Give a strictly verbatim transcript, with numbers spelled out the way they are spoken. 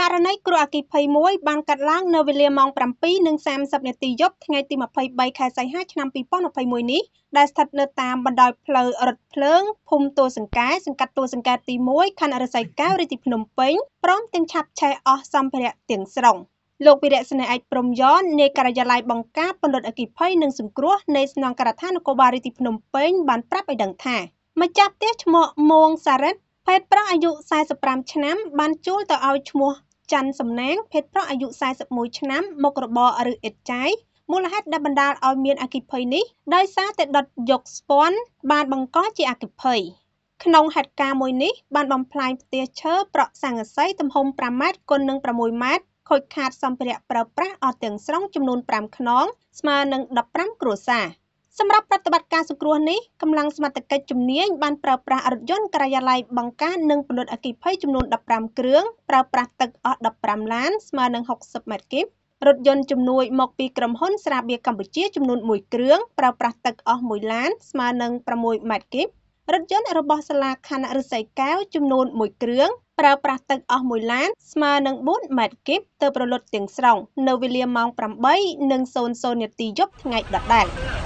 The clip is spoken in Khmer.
ករណីគ្រោះអគ្គិភ័យមួយបានកាត់ឡើងនៅវេលាម៉ោង ប្រាំពីរ និង សាមសិប នាទីយប់ថ្ងៃទី ម្ភៃបី ខែសីហា ឆ្នាំ ពីរពាន់ម្ភៃមួយ នេះដែលស្ថិតនៅតាមបណ្ដោយផ្លូវរថភ្លើងភូមិទួលសង្កែសង្កាត់ទួលសង្កែទីមួយ ខណ្ឌឫស្សីកែវ រាជធានីភ្នំពេញព្រមទាំងឆាបឆេះអស់សម្ភារៈទាំងស្រុងលោកវីរៈ ស្នេហ៍ឯកព្រំយ៉ននៃការិយាល័យបង្ការពន្លត់អគ្គិភ័យនិងសង្គ្រោះនៃស្នងការដ្ឋាននគរបាលរាជធានីភ្នំពេញបានប្រាប់ឲ្យដឹងថាម្ចាស់ផ្ទះឈ្មោះមួងសារ៉ិតភេទប្រុសអាយុ សែសិបប្រាំ ឆ្នាំបានជួលទៅឲ្យឈ្មោះច័ន្ទសំណាងភេទប្រុសអាយុ សែសិបមួយ ឆ្នាំមុខរបរឬអ៊ិតចាយមូលហេតុដែលបណ្ដាលឲ្យមានអគ្គិភ័យនេះដោយសារតែដុតយកស្ពាន់បានបង្កជាអគ្គិភ័យក្នុងហេតុការណ៍មួយនេះបានបំផ្លាញផ្ទះឈើប្រក់ស័ង្កសីទំហំ ប្រាំ ម៉ែត្រគុណនឹង ប្រាំមួយ ម៉ែត្រខូចខាតសម្ភារៈប្រើប្រាស់អស់ទាំងស្រុងចំនួន ប្រាំ ខ្នងស្មើនឹង ដប់ប្រាំ គ្រួសារសម្រាប់ប្រតិបត្តិការសង្គ្រោះនេះកម្លាំងសមត្ថកិច្ចជំនាញបានប្រើប្រាស់រថយន្តការិយាល័យបង្ការនិងពន្លត់អគ្គិភ័យចំនួន ដប់ប្រាំ គ្រឿងប្រើប្រាស់ទឹកអស់ ដប់ប្រាំ ឡានស្មើនឹង ហុកសិប ម៉ែត្រគីបរថយន្តជំនួយមកពីក្រុមហ៊ុនស្រាបៀរកម្ពុជាចំនួនមួយគ្រឿងប្រើប្រាស់ទឹកអស់មួយឡានស្មើនឹង ប្រាំមួយ ម៉ែត្រគីបរថយន្តរបស់សាលាខណ្ឌឫស្សីកែវចំនួនមួយគ្រឿងប្រើប្រាស់ទឹកអស់មួយឡានស្មើនឹង បួន ម៉ែត្រគីបទើបរលត់ទាំងស្រុងនៅវេលាម៉ោង ប្រាំបី និង សូន្យសូន្យ នាទីយប់ថ្ងៃដដែល